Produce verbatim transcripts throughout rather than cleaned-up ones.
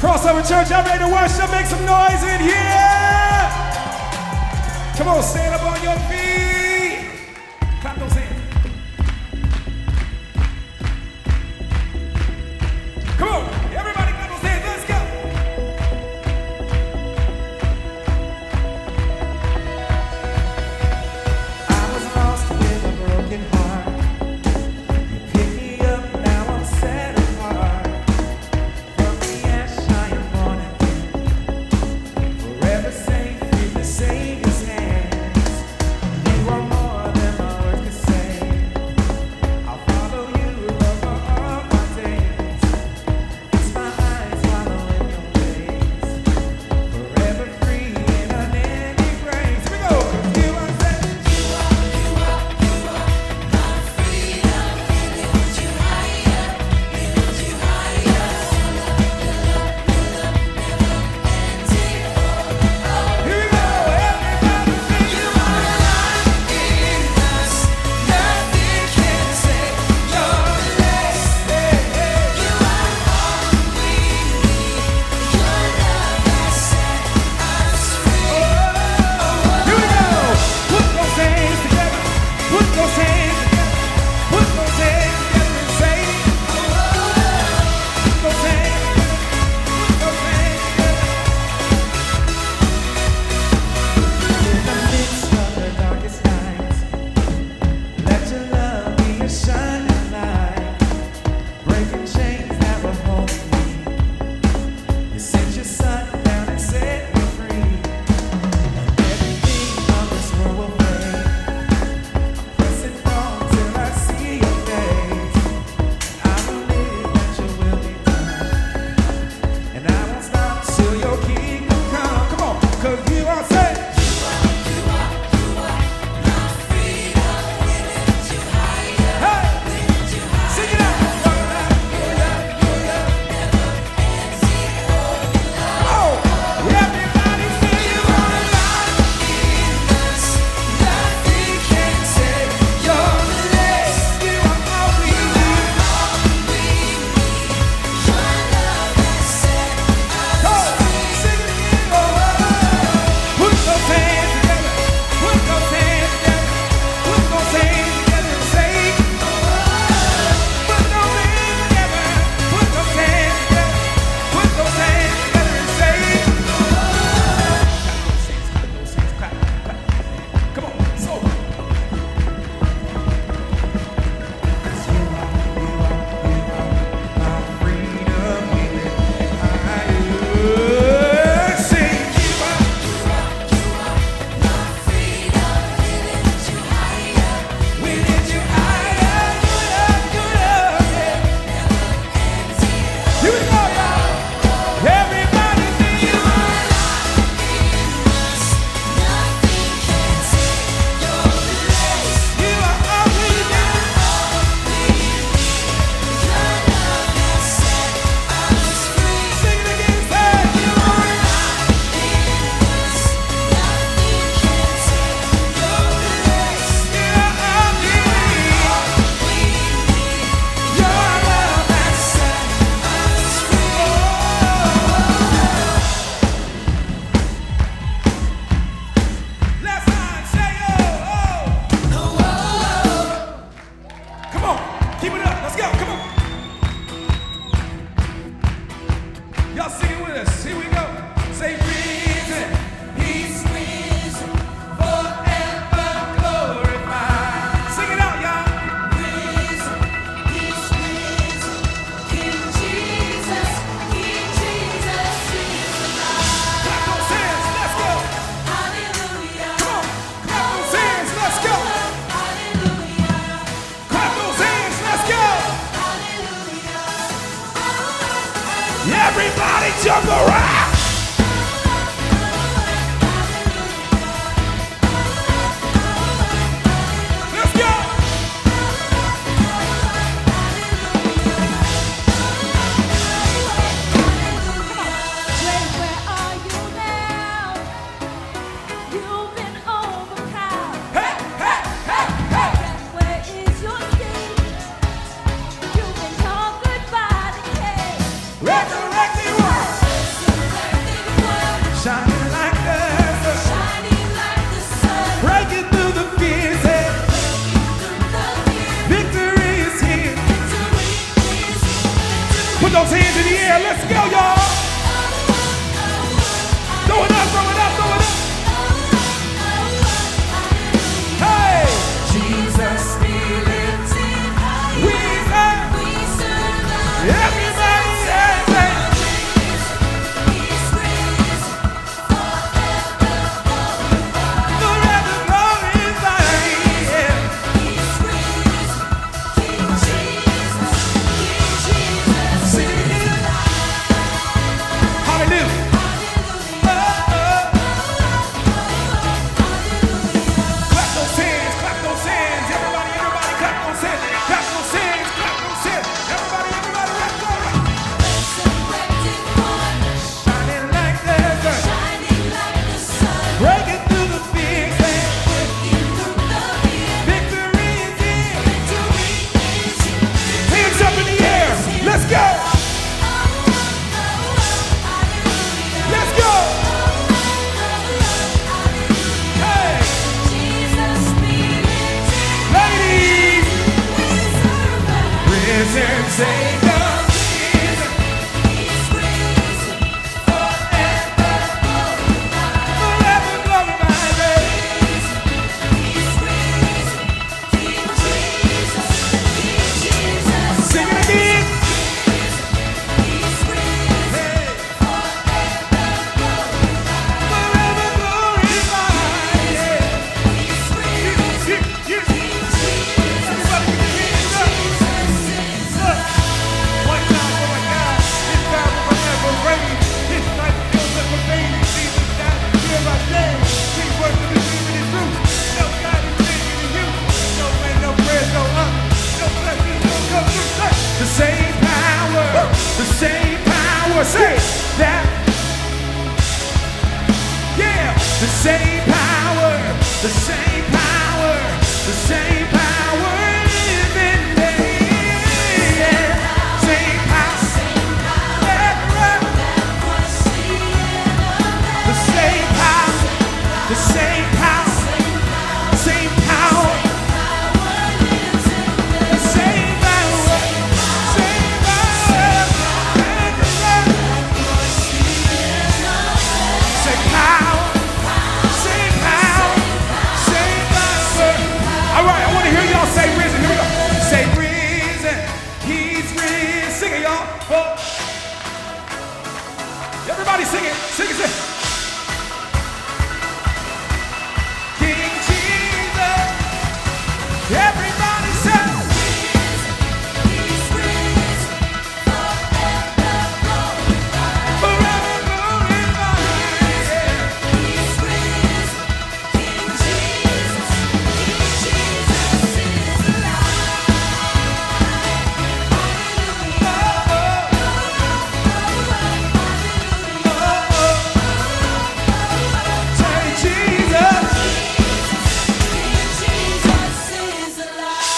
Crossover Church, y'all ready to worship? Make some noise in here! Come on, stand up on your feet. Clap those hands. Come on, everybody clap those hands. Let's go. I was lost with a broken heart. You picked me up, now I'm set apart. From the ash I am born again. Forever safe in the Savior's hands. You are more than my words could say. I'll follow you over all my days. Fix my eyes, follow in your ways. Forever free in unending grace. Here we go. 'Cause you are set. You are, you are, you are my freedom. We lift you higher, we lift you higher. Your love, your love, your love never ends. Here we go. Everybody sing. You are alive in us. Nothing can take your place. You are all we need. Your love has set us free. Here we go. Put those hands together. Put those hands together. Put those hands together and say, put those hands together. Put those hands together. In the midst of the darkest nights, let your love be a shining light, breaking chains that were holding me. You sent your son down and set me free. Everything of this world will fade. I'm pressing on till I see your face. I will live that your will be done, and I won't stop till your kingdom come. Come on, 'cause you are set. You are, you are, you are my freedom. We lift you higher. Hey, we lift you higher. Sing it out. Your love, your love, your love never ends. Oh, everybody sing. You are alive in us. Nothing can take your place. You are all we need. Your love has set us free. Sing it again. Oh, put those hands together. Put those hands together. Put those hands together and say, put those hands together. Put those hands together. Put those hands together and say, clap those hands, clap those hands, clap, clap. Come on, so. 'Cause you are, you are, you are my freedom. We lift you higher. Sing, you are, you are, you are my freedom. We lift you higher. We lift you higher. Your love, your love, yeah. Here we go, y'all. Everybody sing, you are alive in us. Nothing can take your place. You are all we need. Your love has set us free. Sing it again, say, you are alive in us. Nothing can take your place. You are all we need. Your love has set us free. Left side, say oh, oh. Come on, keep it up. Let's go. Come on. Y'all sing it with us. Here we go. Say risen. He's risen. Forever glorified. Sing it out, y'all. Risen. He's risen. King Jesus. King Jesus is alive. Clap those hands. Let's go. Hallelujah. Come on. Clap those hands. Let's go. Hallelujah. Clap those hands. Let's go. Hallelujah. Everybody jump around. Let's go. Jay, where are you now? You've been overpowered. Hey, hey, hey, hey. Where is your sting? You've been conquered by the cave. Resurrected one. Put those hands in the air. Let's go, y'all. Throw it up, throw it up, throw it up. Hey! Jesus be lifted high. We serve. We serve a Everybody say, say. He's risen forevermore. Forever glorified. Yeah. He's risen. King Jesus, King Jesus Sing it is again. alive. Hallelujah. Hallelujah. Oh, oh. Hallelujah. Clap those hands, clap those hands. Everybody, everybody, clap those hands. Clap those hands, clap those hands. Everybody, everybody, let's go. Resurrected one, Shining like the sun. shining like the sun. Breaking through the fear. Breaking through the fear. Victory is here. Victory is here. Hands up in the air. Let's go. Let's go. Hey, Jesus be lifted. ladies. We serve a Risen Savior. He's risen forevermore. Forever glorified. He's risen. King Jesus, King Jesus. Sing it again. He's risen Hey, forevermore. forever glorified. Yeah. He's risen. Yeah, yeah. King Jesus. Everybody put your hands up. Look. One time for my God, this time will forever reign. His life fills up with pain. Jesus died to heal our shame. We worship His name and His truth. No God is bigger than you. No man, no prayer, no up. No blessings, no come through. The same power, the same power. Say that. Yeah, the same power, the same power, the same power is in me. Yeah, same power, yeah, the same power, the same power, same power, the same power, same power, same power. Same power, same power. All right, I want to hear y'all say risen. Here we go. Say risen. He's risen. Sing it, y'all. Oh. Everybody sing it. Sing it. Sing it. King Jesus. Everybody say. He's risen forevermore. Forever glorified. Yeah. He's risen. King Jesus, King Jesus is alive. Say Jesus. King Jesus is alive.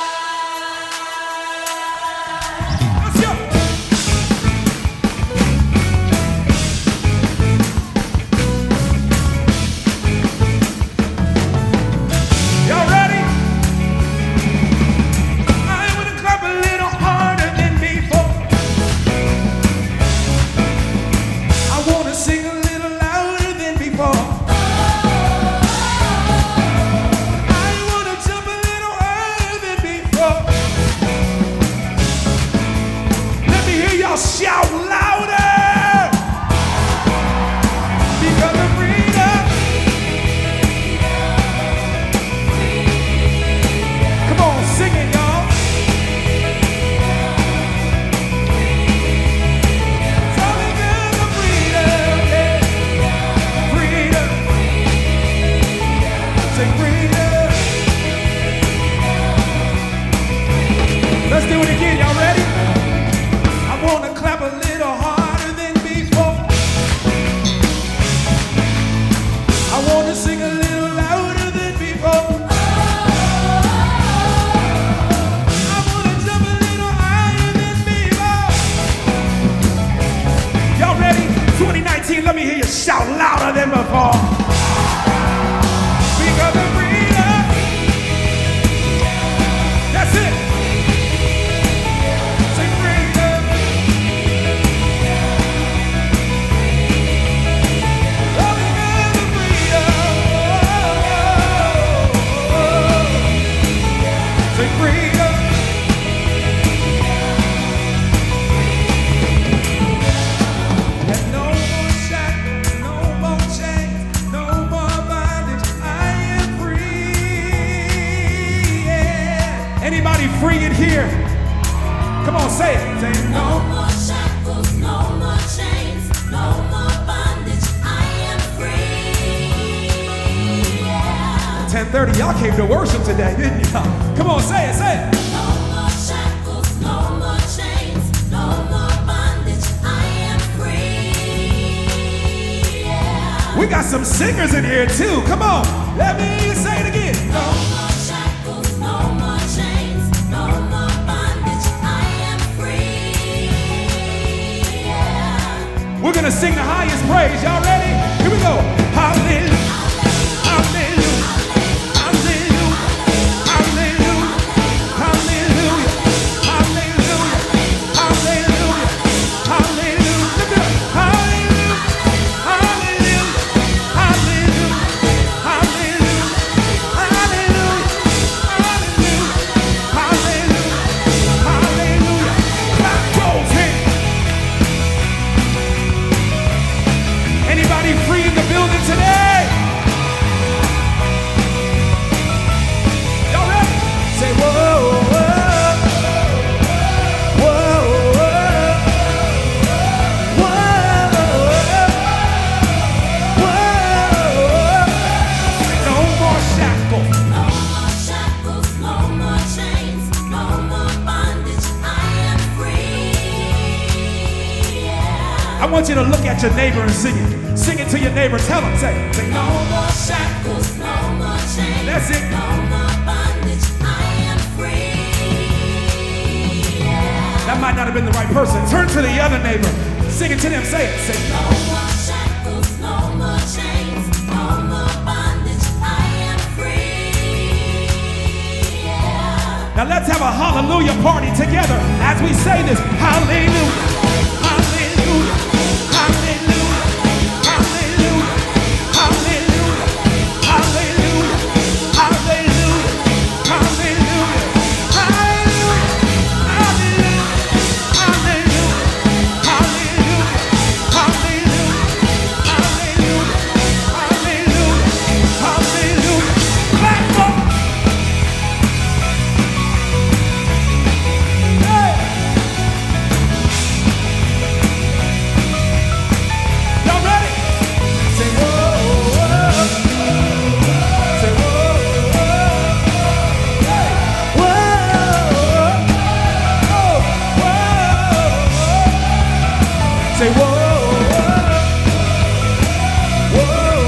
Let's go. Y'all ready? I wanna clap a little harder than before. I wanna sing a little louder than before. I wanna jump a little higher than before. Let me hear y'all shout louder. Because of freedom. Come on, sing it, y'all. It's all because of freedom, yeah. Freedom. Say freedom. Let's do it again, y'all ready? I wanna clap a little harder than before. I wanna sing a little louder than before. I wanna jump a little higher than before. Y'all ready? twenty nineteen, let me hear you shout louder than before. Because of freedom. That's it. Say freedom. Come on, say it. Say it. No more shackles, no more chains, no more bondage. I am free. Yeah. ten thirty, y'all came to worship today, didn't y'all? Come on, say it, say it. No more shackles, no more chains, no more bondage. I am free. Yeah. We got some singers in here too. Come on, let me say it again. No more shackles, no more chains, no more bondage. I am free. Yeah. We're gonna sing the highest praise. Y'all ready? Here we go. Hallelujah. Hallelujah. Hallelujah. Hallelujah. Hallelujah. Hallelujah. Hallelujah. Hallelujah. Lift it up. Hallelujah. Hallelujah. Hallelujah. Hallelujah. Hallelujah. Hallelujah. Hallelujah. Clap those hands. Anybody free in the building today? Y'all ready? Say whoa, whoa, whoa, whoa, whoa. No more shackles. No more shackles, no more chains, no more bondage. I am free. Yeah. I want you to look at your neighbor and sing it. Sing it to your neighbor. Tell him. Say, say No no. more shackles, no more chains. That's it. No more bondage. I am free. Yeah. That might not have been the right person. Turn to the other neighbor. Sing it to them. Say it. Say No more shackles, no more chains, no more bondage. I am free. Yeah. Now let's have a hallelujah party together as we say this. Hallelujah. Hallelujah. Hallelujah. Hallelujah. Hallelujah. Hallelujah. Hallelujah. Hallelujah. Hallelujah. Hallelujah. Hallelujah. Hallelujah. Hallelujah. Hallelujah. Hallelujah. Clap for Hey! Y'all ready? Say whoa, whoa. Say whoa, whoa. Hey! Whoa, whoa, whoa. Say whoa, whoa,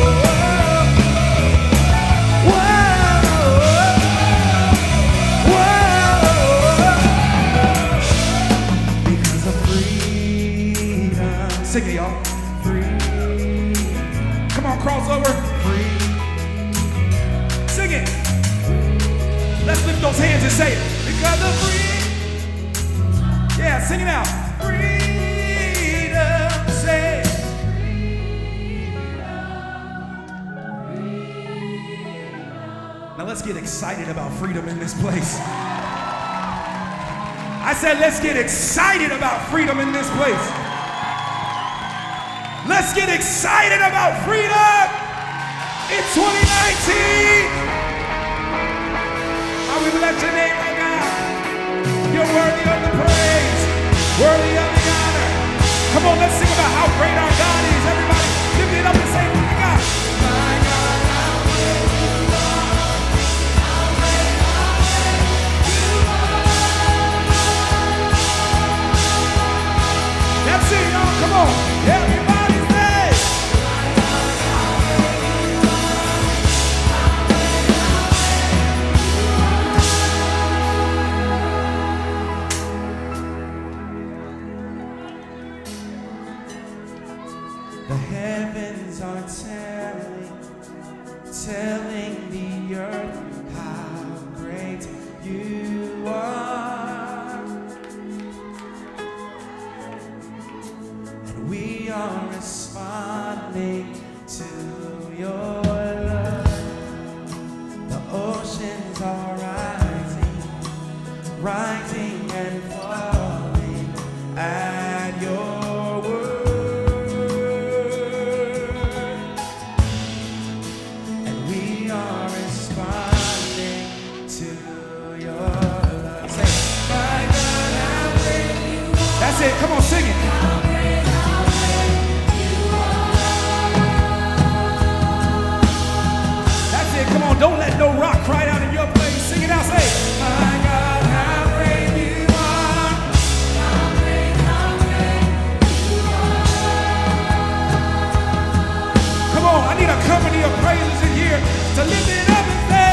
whoa, whoa. Because of freedom. Sing it, y'all. Free. Come on, crossover. Free. Sing it. Let's lift those hands and say it. Because of free. Yeah, sing it out. Freedom. Say it. Now let's get excited about freedom in this place. I said, let's get excited about freedom in this place. Let's get excited about freedom in twenty nineteen. I will bless your name, my God. You're worthy of the praise, worthy of the honor. Come on, let's sing about how great our God is. Everybody, lift it up and say, my God. My God, how great you are. How great, how great you are. That's it, y'all. Come on. Everybody say. The heavens are telling, telling the earth how great you are. And we are responding to your love. The oceans are rising, rising and falling at your word. And we are responding to your love. Say, my God, how great That's it. Come on, sing it. That's it. Come on, don't let no rock cry out in your place. Sing it out. Say, my God, how great you are. Come on, I need a company of praisers in here to lift it up and say,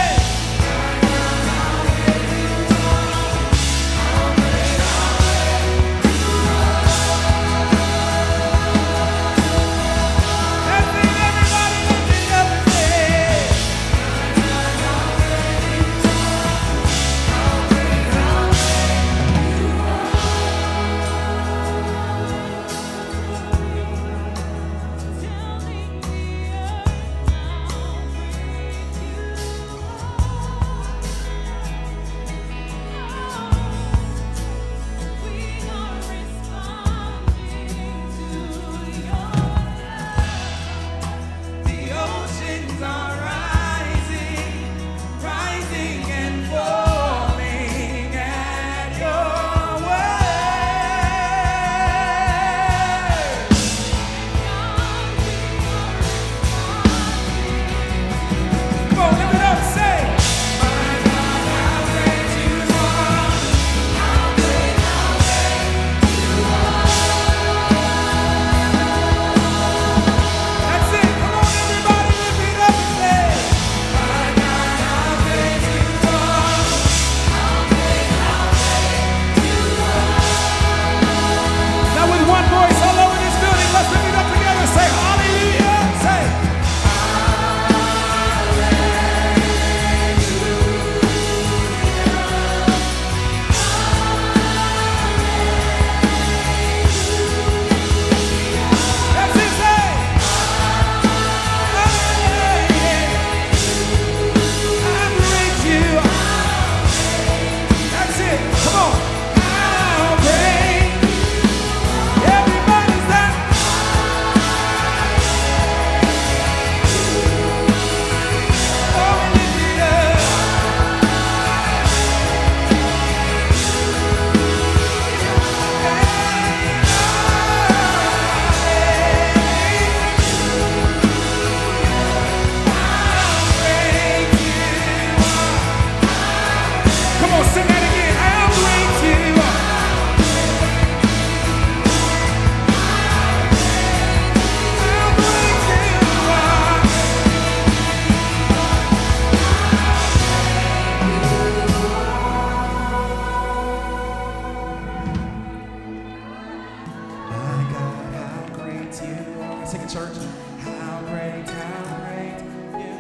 church. How great, how great you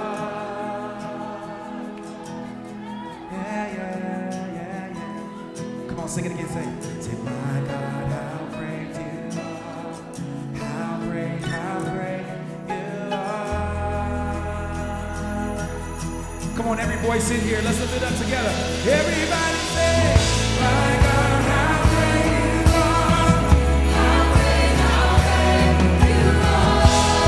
are. Yeah, yeah, yeah, yeah. Come on, sing it again, say, say, my God, how great you are. How great, how great you are. Come on, every voice in here, let's lift it up together. Everybody say, my God, how great you are. How great, how great you are.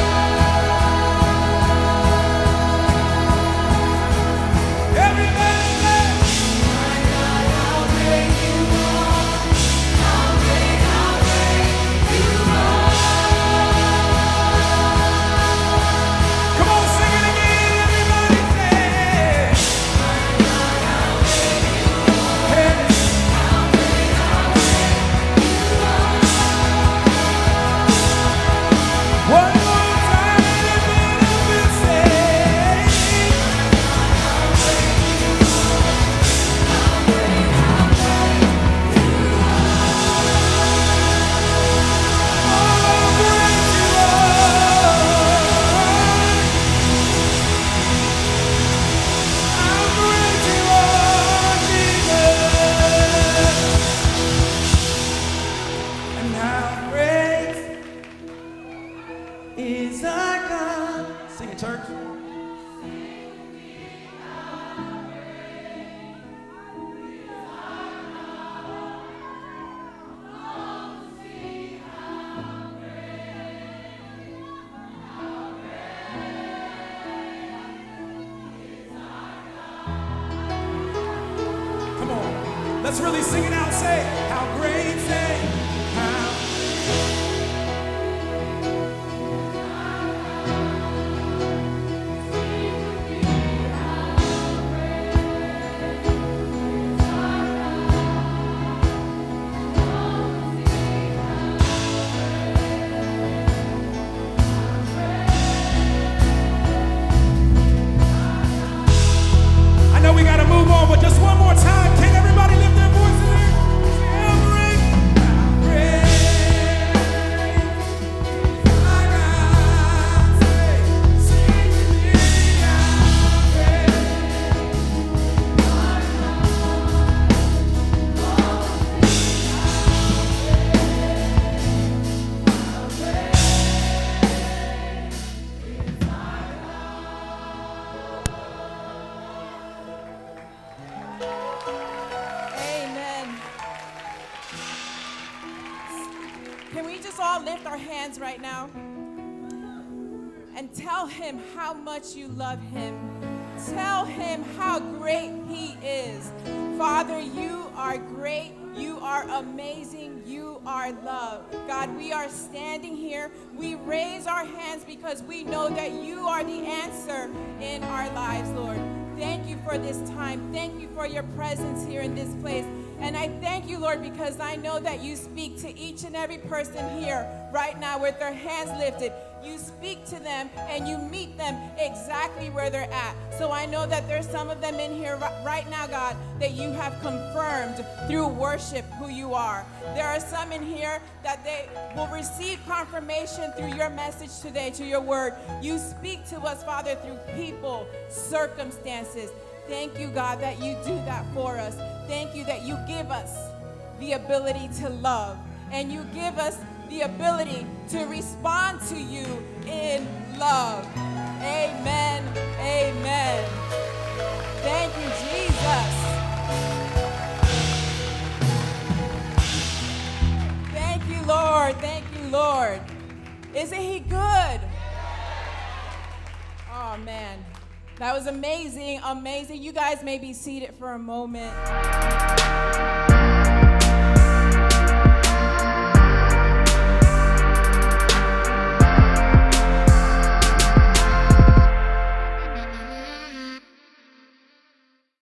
Everybody say, my God, how great you are. How great, how great you are. Come on, sing it again, everybody say, my God, how great you are. Hey. How great, how great you are. One more time, lift it up and say, is our God. Sing it, church. Come on, let's really sing it out. Say, how great, say. Can we just all lift our hands right now and tell him how much you love him? Tell him how great he is. Father, you are great. You are amazing. You are love. God, we are standing here. We raise our hands because we know that you are the answer in our lives, Lord. Thank you for this time. Thank you for your presence here in this place. And I thank you, Lord, because I know that you speak to each and every person here right now with their hands lifted. You speak to them and you meet them exactly where they're at. So I know that there's some of them in here right now, God, that you have confirmed through worship who you are. There are some in here that they will receive confirmation through your message today, to your word. You speak to us, Father, through people, circumstances. Thank you, God, that you do that for us. Thank you that you give us the ability to love, and you give us the ability to respond to you in love. Amen. Amen. Thank you, Jesus. Thank you, Lord. Thank you, Lord. Isn't he good? Oh, man. That was amazing, amazing. You guys may be seated for a moment.